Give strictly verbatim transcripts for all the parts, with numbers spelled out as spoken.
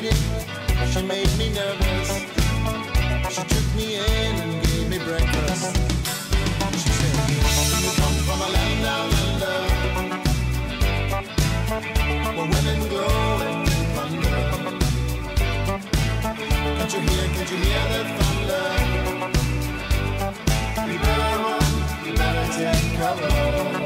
waited, she made me nervous. She took me in and gave me breakfast. She said, you come from a land down under, where women glow and thunder. Can't you hear, can't you hear the thunder? You better run, you better take cover.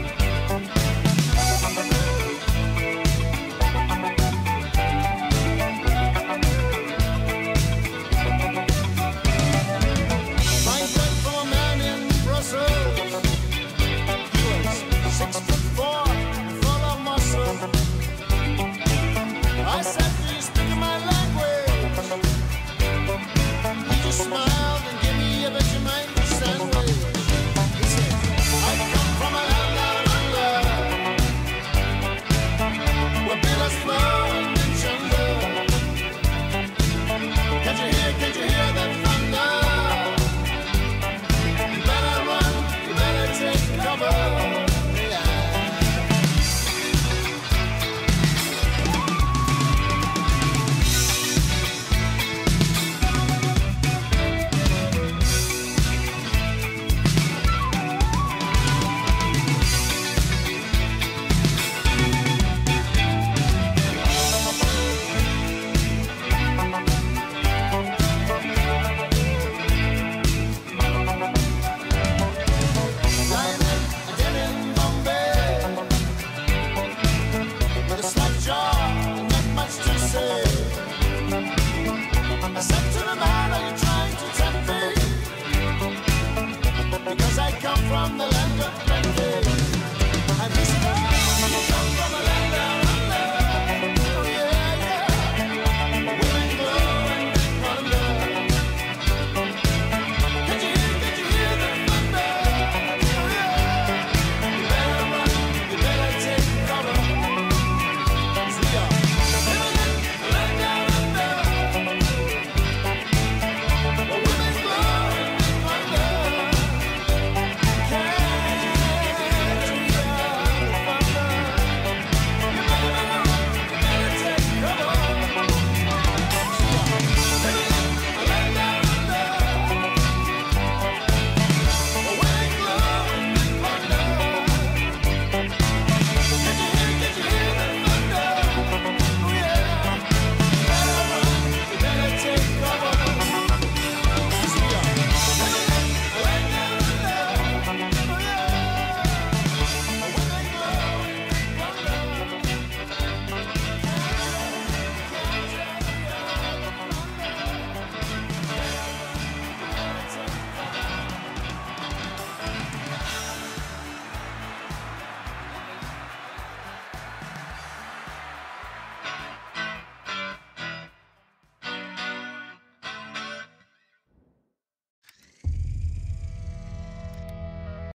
Six foot four, full of muscle. I said, do you speak my language? He just smiled and gave me a Vegemite sandwich. He said, I come from a land down under, where billows flow and men chunder. Can't you hear, can't you hear that thunder? You better run, you better take cover. Say